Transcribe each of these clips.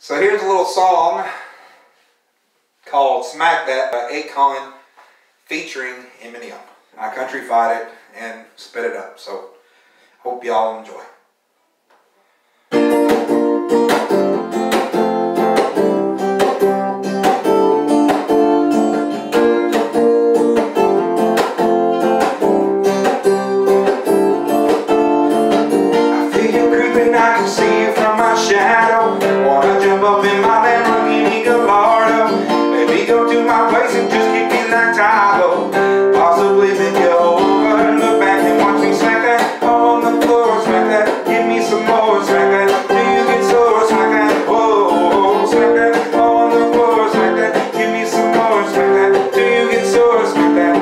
So here's a little song called Smack That by Akon featuring Eminem. I countryfied it and sped it up, so hope y'all enjoy. I can see you from my shadow. Wanna jump up in my Lamborghini Gallardo. Maybe go to my place and just kick it like Tahoe. Possibly bend you over and look back and watch me smack that on the floor. Smack that, give me some more. Smack that, do you get sore? Smack that, whoa. Smack that on the floor. Smack that, give me some more. Smack that, do you get sore? Smack that.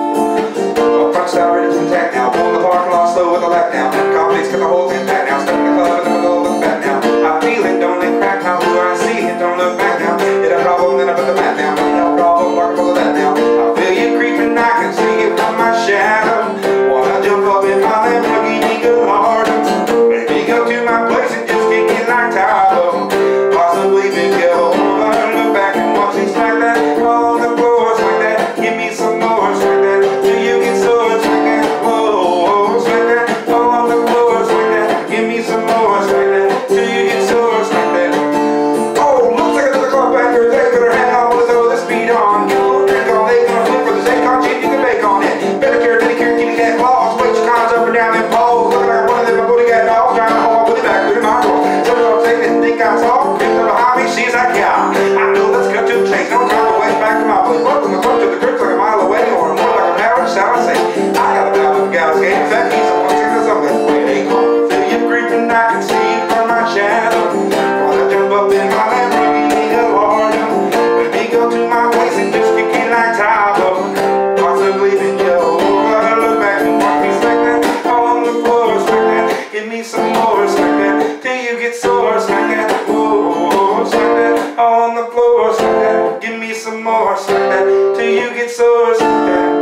Oh, front style ready to attack now. Pull the parking lot slow with a lap down. Confidence got the whole thing back now. Stuck in the club and don't look back now. I feel it, don't let crack now. Who I see it, don't look back now. Hit a problem, then I put the mat down. No problem, park full of that now. I feel you creeping, I can see it from my shadow. Wanna jump up in my Lamborghini Gallardo. Maybe go to my place and just kick it like Tahoe. Possibly bend you over and look back and watch me smack that on the floor. Smack that, give me some more. Smack that, do you get sore? Smack that, whoa. Smack that on the floor. Smack that, give me some more. Smack that, do you get sore? Smack that. Oh, looks like another car back there. They better hang on with all the speed on. Get a little drink on, they gonna flip for the Akon chip, you can bake on it. Better care, give me that claws. Wait your cons up and down them poles. Looking like one of them, my booty got dogs. Trying to haul with it back with my roll. Some of them say they think I'm soft. Picked up behind me, she's like, yeah. I know let's cut to the chase. No time to wait back to my place. Welcome the front to the grips like a mile away. Or more like an average sound I say. I got a bad little gal's game. In fact, he's someone singing something. Wait, Akon. Feel you creeping, I can see you from my shadow. Wanna jump up in my Lamborghini Gallardo. Maybe go to my place and just kick it like Tahoe. Possibly bend you over and look back and watch me smack that on the floor. Smack that, give me some more. Smack that, till you get sore. Smack that, whoa. Smack that on the floor. Smack that, give me some more. Smack that, till you get sore. Smack that.